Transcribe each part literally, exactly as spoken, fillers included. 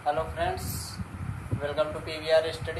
Hello friends, welcome to PVR study.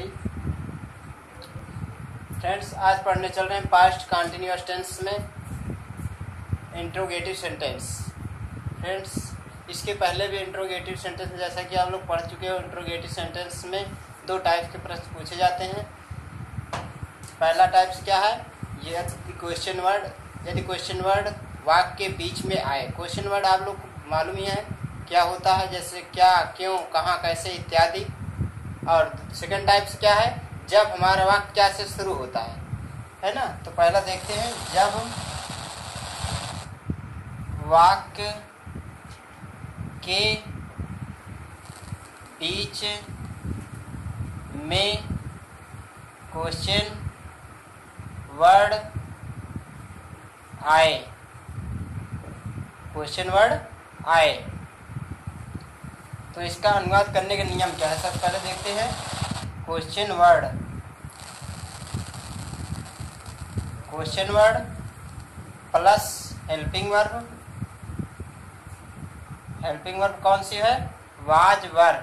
Friends, आज पढ़ने चल रहे हैं पास्ट कंटिन्यूअस टेंस में इंट्रोगेटिव सेंटेंस। फ्रेंड्स, इसके पहले भी इंट्रोगेटिव सेंटेंस जैसा कि आप लोग पढ़ चुके हो, इंट्रोगेटिव सेंटेंस में दो टाइप के प्रश्न पूछे जाते हैं। पहला टाइप्स क्या है? यदि क्वेश्चन वर्ड यदि क्वेश्चन वर्ड वाक्य के बीच में आए। क्वेश्चन वर्ड आप लोग को मालूम ही है क्या होता है, जैसे क्या, क्यों, कहाँ, कैसे इत्यादि। और सेकंड टाइप्स क्या है? जब हमारा वाक्य क्या से शुरू होता है, है ना। तो पहला देखते हैं, जब वाक्य के बीच में क्वेश्चन वर्ड आए क्वेश्चन वर्ड आए तो इसका अनुवाद करने के नियम क्या है? सबसे पहले देखते हैं question word question word plus helping verb. Helping verb कौन सी है? Was were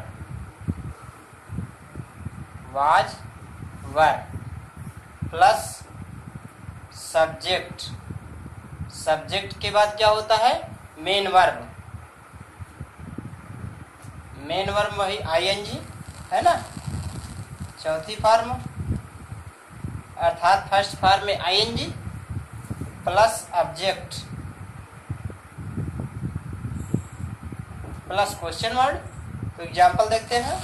was were plus subject. Subject के बाद क्या होता है? Main verb. मेन वर्ब वही आईएनजी है ना। चौथी फॉर्म अर्थात फर्स्ट फॉर्म में ING plus object plus question word. तो एग्जाम्पल देखते हैं।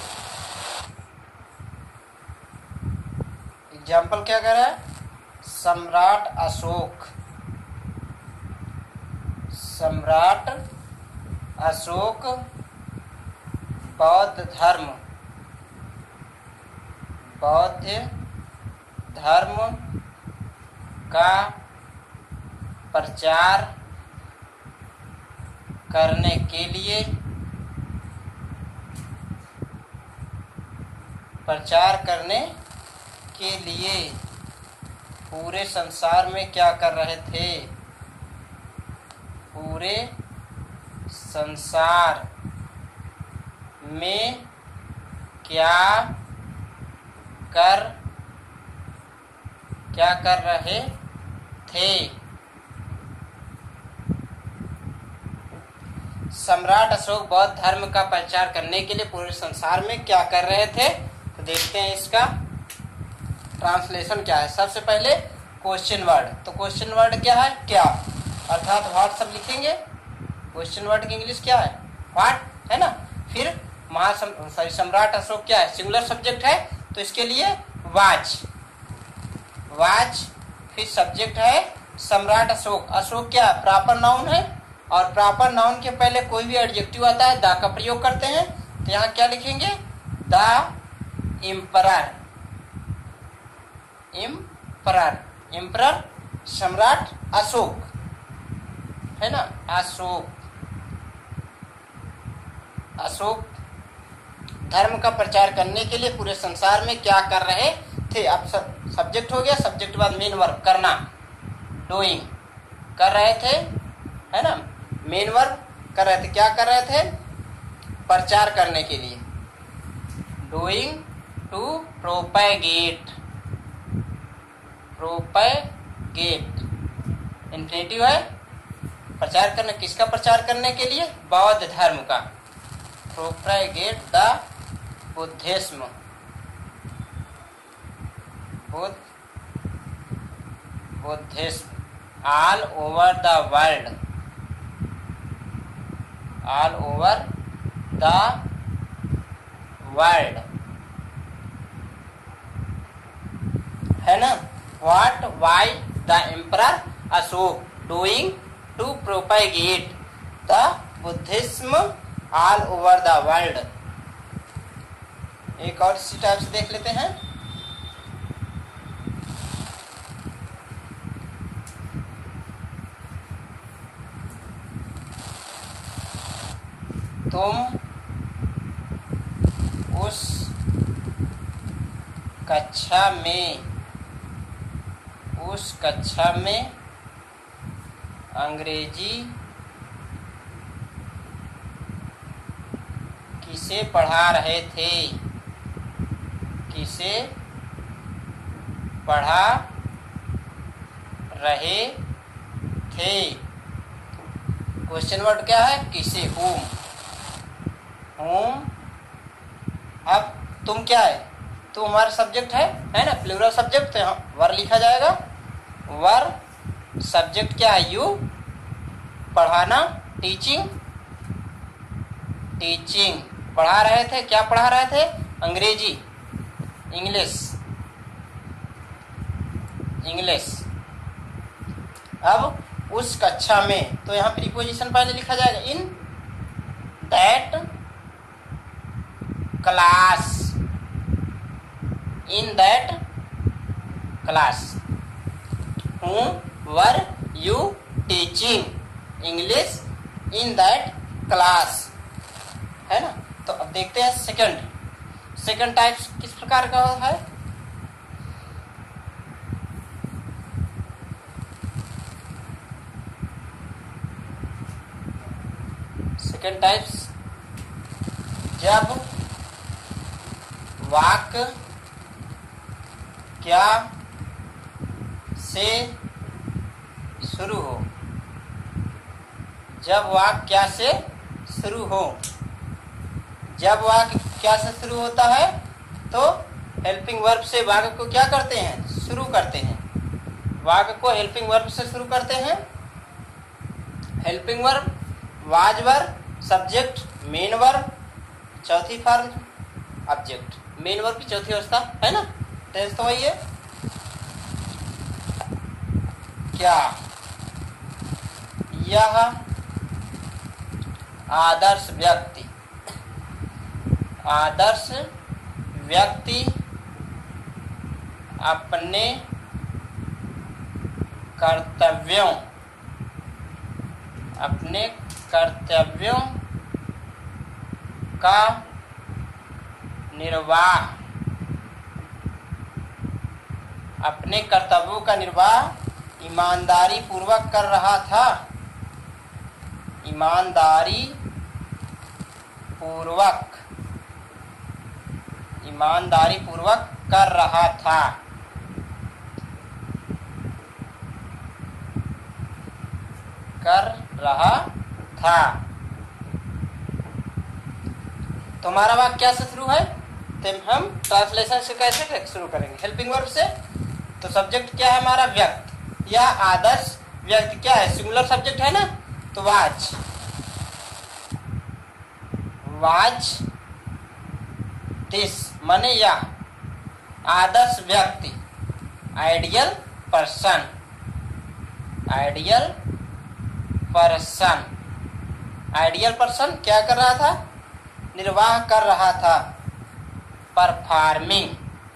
एग्जाम्पल क्या कर रहा है? सम्राट अशोक सम्राट अशोक बौद्ध धर्म बौद्ध धर्म का प्रचार करने के लिए प्रचार करने के लिए पूरे संसार में क्या कर रहे थे? पूरे संसार में क्या कर क्या कर रहे थे? सम्राट अशोक बौद्ध धर्म का प्रचार करने के लिए पूरे संसार में क्या कर रहे थे? तो देखते हैं इसका ट्रांसलेशन क्या है। सबसे पहले क्वेश्चन वर्ड। तो क्वेश्चन वर्ड क्या है? क्या, अर्थात व्हाट सब लिखेंगे। क्वेश्चन वर्ड की इंग्लिश क्या है? व्हाट, है ना। फिर महासम सॉरी सम्राट अशोक क्या है? सिंगुलर सब्जेक्ट है तो इसके लिए वाज वाज। फिर सब्जेक्ट है सम्राट अशोक। अशोक क्या है? प्रॉपर नाउन है और प्रॉपर नाउन के पहले कोई भी एडजेक्टिव आता है द का प्रयोग करते हैं। तो यहाँ क्या लिखेंगे? द इम्परर इम्परर इम्परर सम्राट अशोक, है ना। अशोक अशोक धर्म का प्रचार करने के लिए पूरे संसार में क्या कर रहे थे? अब सब्जेक्ट हो गया, सब्जेक्ट के बाद मेन वर्ब करना, डूइंग कर रहे थे, है ना। मेन वर्ब कर रहे थे, क्या कर रहे थे? प्रचार करने के लिए। Doing to propagate propagate infinitive है। प्रचार करने, किसका प्रचार करने के लिए? बौद्ध धर्म का। Propagate the Buddhism Buddha Buddhism all over the world all over the world, है ना। What why the emperor Ashoka doing to propagate the Buddhism all over the world. एक और इसी टाइप से देख लेते हैं। तुम उस कक्षा में उस कक्षा में अंग्रेजी किसे पढ़ा रहे थे, किसे पढ़ा रहे थे। क्वेश्चन वर्ड क्या है, किसे, whom, whom। अब तुम क्या है, तुम हमारा सब्जेक्ट है है ना, प्लूरल सब्जेक्ट, तो यहाँ वर लिखा जाएगा, वर। सब्जेक्ट क्या है, यू, पढ़ाना, टीचिंग, टीचिंग। पढ़ा रहे थे, क्या पढ़ा रहे थे, अंग्रेजी, इंग्लिश, इंग्लिश। अब उस कक्षा में, तो यहाँ प्रीपोजिशन पहले लिखा जाएगा, in that class, in that class. Whom were you teaching English in that class, है ना। तो अब देखते हैं सेकंड सेकंड टाइप किस प्रकार का है। सेकंड टाइप्स, जब वाक्य क्या से शुरू हो, जब वाक्य क्या से शुरू हो। जब वाक्य क्या से शुरू होता है तो हेल्पिंग वर्ब से वाक्य को क्या करते हैं, शुरू करते हैं। वाक्य को हेल्पिंग वर्ब से शुरू करते हैं। Helping verb, was verb, subject, main verb, चौथी फॉर्म ऑब्जेक्ट। मेन वर्ब की चौथी अवस्था है ना, टेंस तो वही है। क्या, यह आदर्श व्यक्ति, आदर्श व्यक्ति अपने कर्तव्यों, अपने कर्तव्यों का निर्वाह, अपने कर्तव्यों का निर्वाह ईमानदारी पूर्वक कर रहा था, ईमानदारी पूर्वक, ईमानदारी पूर्वक कर रहा था। कर रहा था। तुम्हारा वाक्य क्या से शुरू है, तो हम ट्रांसलेशन से कैसे शुरू करेंगे, हेल्पिंग वर्ब से। तो सब्जेक्ट क्या है हमारा, व्यक्ति। यह आदर्श व्यक्ति क्या है, सिंगुलर सब्जेक्ट है ना, तो वाज, वाज दिस माने यह आदर्श व्यक्ति, ideal person, ideal person, ideal person क्या कर रहा था, निर्वाह कर रहा था, परफॉर्मिंग,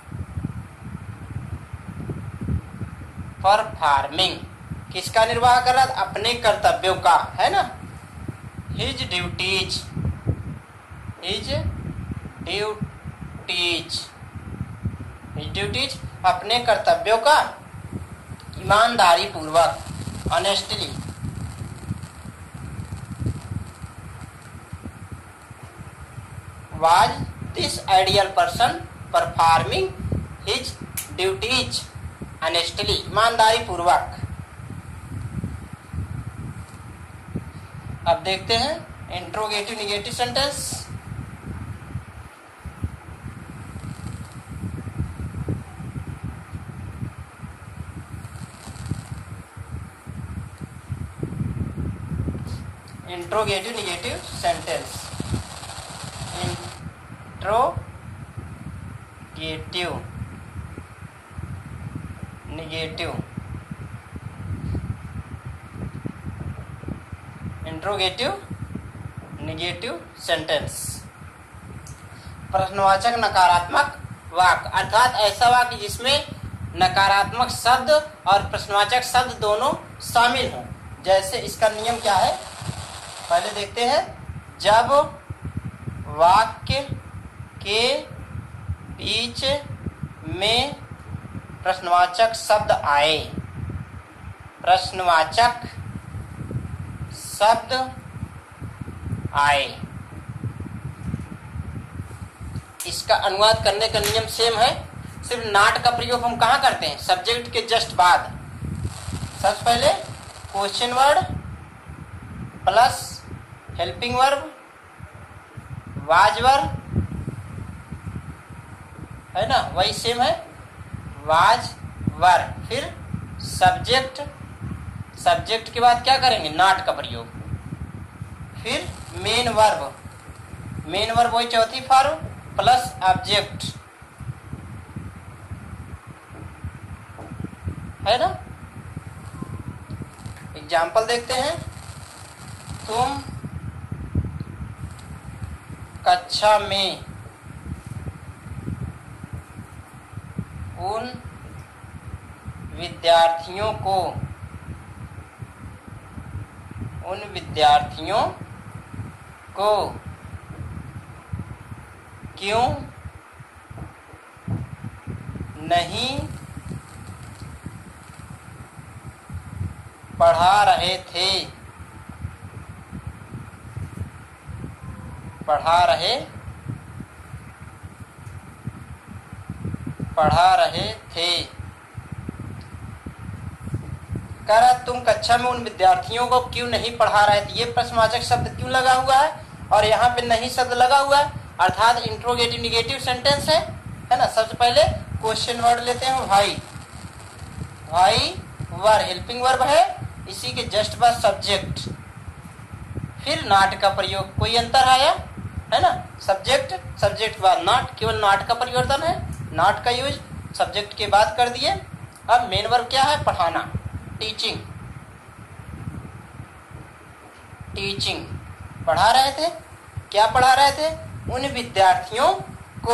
परफॉर्मिंग किसका निर्वाह कर रहा था, अपने कर्तव्यों का, है ना। His duties, his duties, his duties अपने कर्तव्यों का ईमानदारी पूर्वक, honestly. Was this ideal person performing his duties honestly, ईमानदारी पूर्वक। अब देखते हैं interrogative negative sentence. Interrogative negative sentence, interrogative negative, interrogative negative sentence. प्रश्नवाचक नकारात्मक वाक्य, अर्थात ऐसा वाक्य जिसमें नकारात्मक शब्द और प्रश्नवाचक शब्द दोनों शामिल हों। जैसे इसका नियम क्या है, पहले देखते हैं। जब वाक्य के बीच में प्रश्नवाचक शब्द आए, प्रश्नवाचक शब्द आए इसका अनुवाद करने का नियम सेम है, सिर्फ नॉट का प्रयोग हम कहाँ करते हैं, सब्जेक्ट के जस्ट बाद। सबसे पहले question word plus helping verb, was verb, है ना, वही सेम है, वाज वर्ब, फिर सब्जेक्ट, सब्जेक्ट के बाद क्या करेंगे, नॉट का प्रयोग, फिर मेन वर्ब, मेन वर्ब वही चौथी फॉर्म प्लस ऑब्जेक्ट, है ना। एग्जाम्पल देखते हैं, तुम कक्षा में उन विद्यार्थियों को उन विद्यार्थियों को क्यों नहीं पढ़ा रहे थे पढ़ा रहे पढ़ा रहे थे कह रहा तुम कक्षा में उन विद्यार्थियों को क्यों नहीं पढ़ा रहे थे। ये प्रश्नवाचक शब्द क्यों लगा हुआ है और यहाँ पे नहीं शब्द लगा हुआ है, अर्थात इंट्रोगेटिव निगेटिव सेंटेंस है, है ना। सबसे पहले क्वेश्चन वर्ड लेते हैं, भाई, भाई वर्ब हेल्पिंग वर्ब है, इसी के जस्ट बाद सब्जेक्ट, फिर नॉट का प्रयोग। कोई अंतर आया है ना, सब्जेक्ट सब्जेक्ट के बाद नॉट, केवल नॉट का परिवर्तन है, नॉट का यूज सब्जेक्ट के बाद कर दिए। अब मेन वर्ब क्या है, पढ़ाना, टीचिंग, टीचिंग पढ़ा रहे थे, क्या पढ़ा रहे थे, उन विद्यार्थियों को,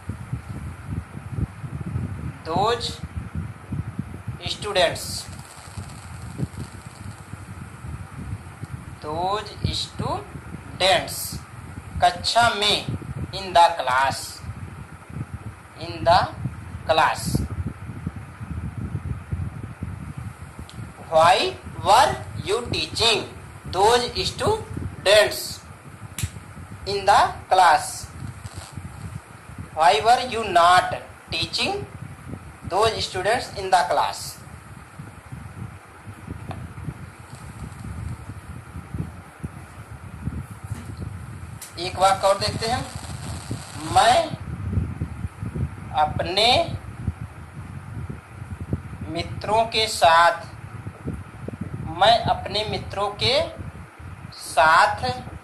दोज स्टूडेंट्स, दोज स्टूडेंट्स कक्षा में, in the class, in the class. Why were you teaching those students in the class? Why were you not teaching those students in the class? एक वाक्य और देखते हैं, मैं अपने मित्रों के साथ मैं अपने मित्रों के साथ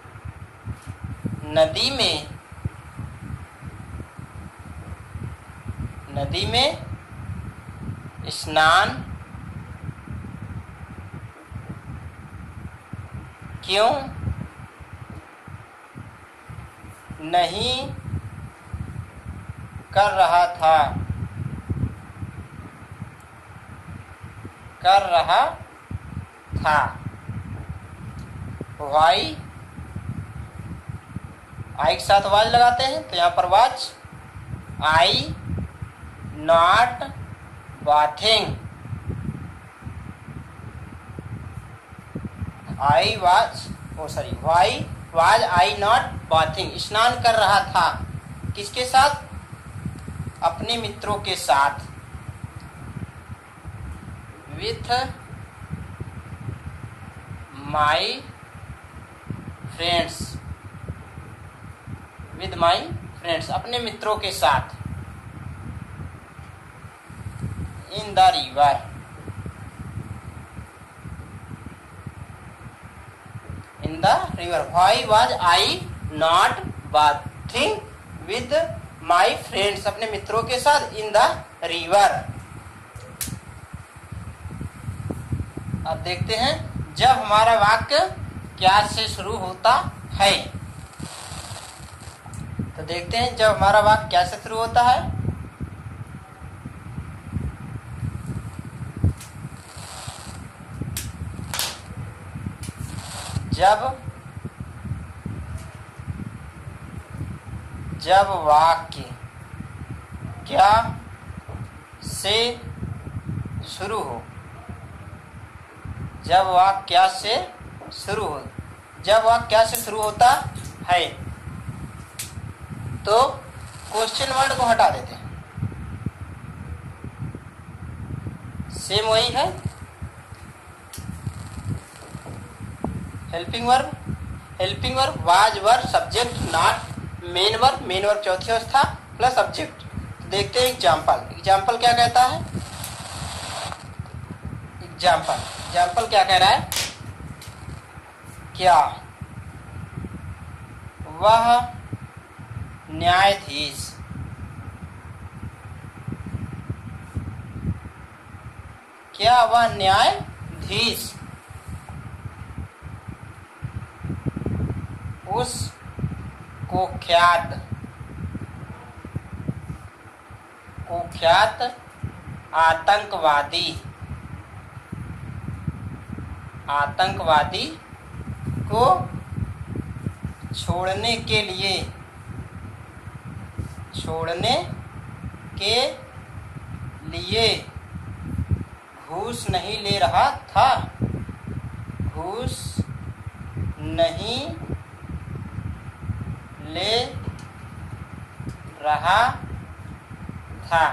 नदी में नदी में स्नान क्यों नहीं कर रहा था कर रहा था वाई, आई के साथ वाज लगाते हैं, तो यहाँ पर was, I not bathing, I was oh sorry why was I not bathing, स्नान कर रहा था, किसके साथ, अपने मित्रों के साथ, with my friends, with my friends अपने मित्रों के साथ, in the river, in the river, why was I not bathing with my friends अपने मित्रों के साथ, इन द रिवर। अब देखते हैं जब हमारा वाक्य क्या से शुरू होता है, तो देखते हैं जब हमारा वाक्य क्या से शुरू होता है, जब जब वाक्य क्या से शुरू हो, जब वाक्य क्या से शुरू हो जब वाक्य क्या से शुरू होता है, तो क्वेश्चन वर्ड को हटा देते हैं, सेम वही है। Helping verb, helping verb was verb subject not main verb, main verb चौथी अवस्था प्लस सब्जेक्ट। देखते हैं एग्जाम्पल। एग्जाम्पल क्या कहता है? एग्जाम्पल एग्जाम्पल क्या कह रहा है? क्या वह न्यायाधीश क्या वह न्यायाधीश उस कुख्यात कुख्यात आतंकवादी आतंकवादी को छोड़ने के लिए छोड़ने के लिए घूस नहीं ले रहा था घूस नहीं ले रहा था।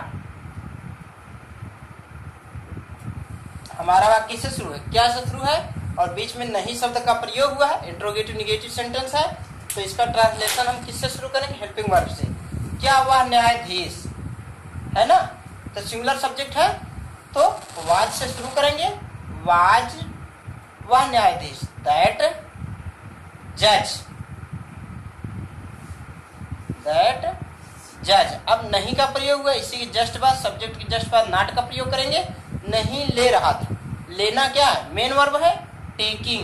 हमारा वाक्य किससे शुरू है? क्या से शुरू है और बीच में नहीं शब्द का प्रयोग हुआ है, इंट्रोगेटिव निगेटिव सेंटेंस है, तो इसका ट्रांसलेशन हम किससे शुरू करेंगे? हेल्पिंग वर्ब से। क्या वह न्यायाधीश है ना, तो सिंगुलर सब्जेक्ट है तो वाज से शुरू करेंगे। वाज वह न्यायाधीश, दैट जज दैट जज। अब नहीं का प्रयोग हुआ, इसी के जस्ट बाद सब्जेक्ट के जस्ट बाद नॉट का प्रयोग करेंगे। नहीं ले रहा था, लेना क्या है? मेन वर्ब है। टेकिंग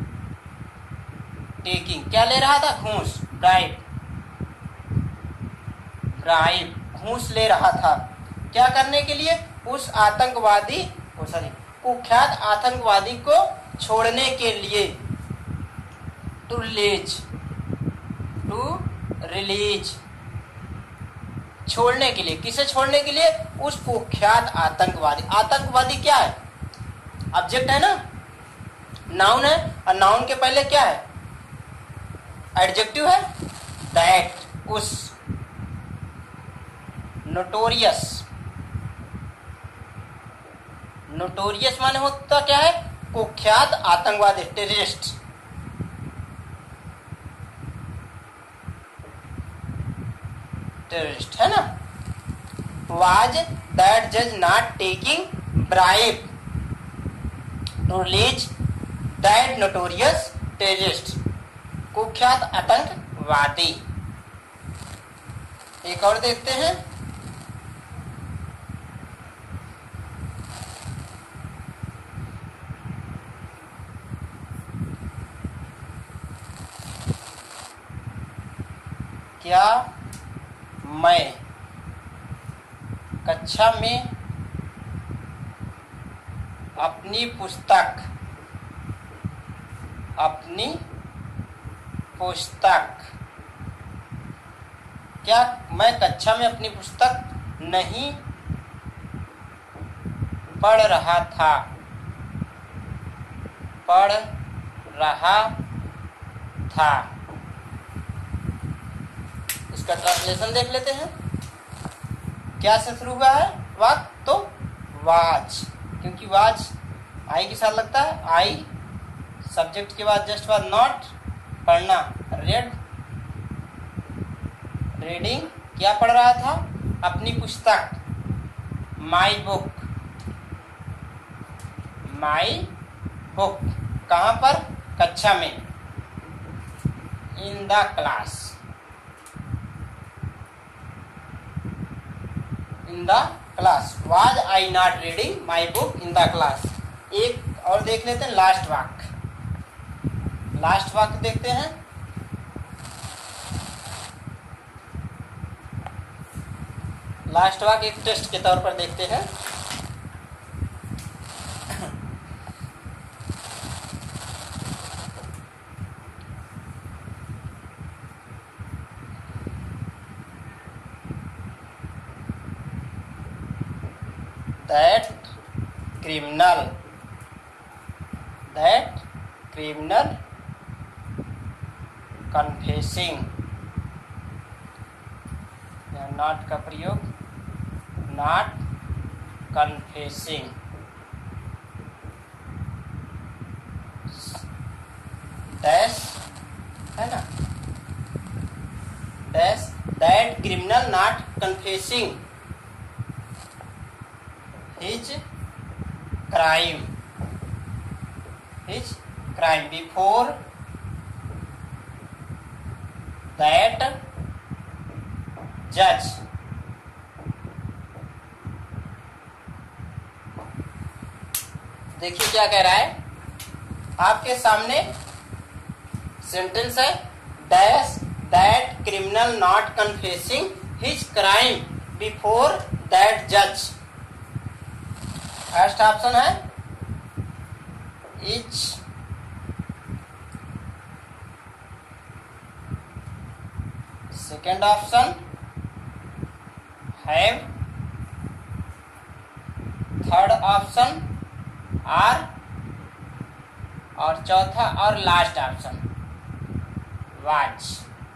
टेकिंग क्या ले रहा था? घूस, ब्राइब ब्राइब घूस ले रहा था। क्या करने के लिए? उस आतंकवादी सॉरी कुख्यात आतंकवादी को छोड़ने के लिए। टू रिलीज टू रिलीज छोड़ने के लिए। किसे छोड़ने के लिए? उस कुख्यात आतंकवादी। आतंकवादी क्या है? ऑब्जेक्ट है ना, नाउन है, और नाउन के पहले क्या है? एडजेक्टिव है। दैट उस। नोटोरियस नोटोरियस माने होता क्या है? कुख्यात आतंकवादी, टेररिस्ट। टेररिस्ट है ना। वाज दैट जज not taking bribe to release that notorious terrorist, कुख्यात आतंकवादी। एक और देखते हैं। क्या मैं कक्षा में अपनी पुस्तक अपनी पुस्तक क्या मैं कक्षा में अपनी पुस्तक नहीं पढ़ रहा था पढ़ रहा था इसका ट्रांसलेशन देख लेते हैं। क्या से शुरू हुआ है वाक्य? तो वाज, क्योंकि वाज आई के साथ लगता है। आई सब्जेक्ट के बाद जस्ट बाद नॉट, पढ़ना, रेड रीडिंग क्या पढ़ रहा था? अपनी पुस्तक, माई बुक माई बुक। कहाँ पर? कक्षा में, in the class in the class. Was I not reading my book in the class. एक और देख लेते हैं, लास्ट वाक्य लास्ट वाक्य देखते हैं। लास्ट वाक्य एक टेस्ट के तौर पर देखते हैं। That criminal that criminal confessing यहाँ नॉट का प्रयोग, नॉट कन्फेसिंग डैश, है ना, dash that criminal not confessing his crime, his crime before that जज। देखिए क्या कह रहा है, आपके सामने सेंटेंस है, dash that criminal not confessing his crime before that जज। फर्स्ट ऑप्शन है is, second option have, third option are, और चौथा और लास्ट ऑप्शन वाच,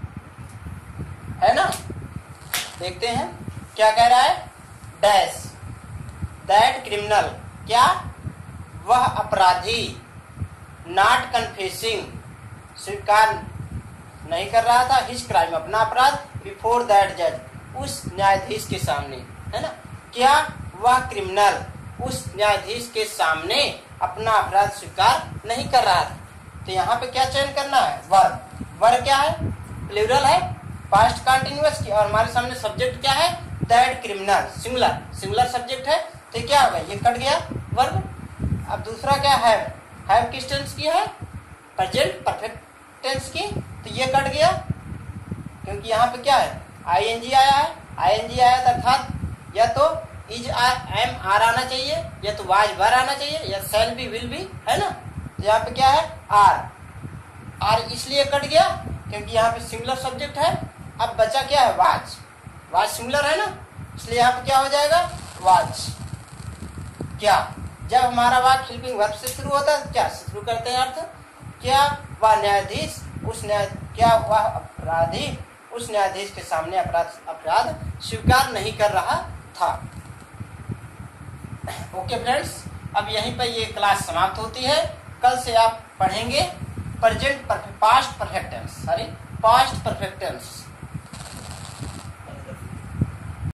है ना। देखते हैं क्या कह रहा है, डैश दैट क्रिमिनल, क्या वह अपराधी, नॉट कन्फेसिंग स्वीकार नहीं कर रहा था, हिज क्राइम अपना अपराध, बिफोर दैट जज उस न्यायाधीश के सामने, है ना, क्या वह क्रिमिनल उस न्यायाधीश के सामने अपना अपराध स्वीकार नहीं कर रहा था। तो यहाँ पे क्या चयन करना है, वर्ब। वर्ब क्या है, प्लूरल है, पास्ट कंटिन्यूअस की, और हमारे सामने सब्जेक्ट क्या है, that criminal, singular, singular subject है, तो क्या होगा, ये कट गया वर्ब। अब दूसरा क्या है, हैव किस टेंस की है, प्रेजेंट परफेक्ट टेंस की, तो ये कट गया क्योंकि यहाँ पे क्या है, आईएनजी आया है, आईएनजी आया था, अर्थात या तो इज आर एम आर आना चाहिए, या तो वाज वर आना चाहिए, या सेल भी विल भी, है ना। तो यहाँ पे क्या है, आर, आर इसलिए कट गया क्योंकि यहाँ पे सिंगुलर सब्जेक्ट है। अब बचा क्या है, वाज, वाज सिंगुलर है ना, इसलिए यहाँ पे क्या हो जाएगा, वाज। क्या, जब हमारा वाक्य हेल्पिंग वर्ब से शुरू होता है, क्या शुरू करते हैं अर्थ, क्या वह न्यायाधीश उस न्याय, क्या वह अपराधी उस न्यायाधीश के सामने अपराध अपराध स्वीकार नहीं कर रहा था। ओके फ्रेंड्स, अब यहीं पर ये क्लास समाप्त होती है। कल से आप पढ़ेंगे present past perfect tense, sorry past perfect tense.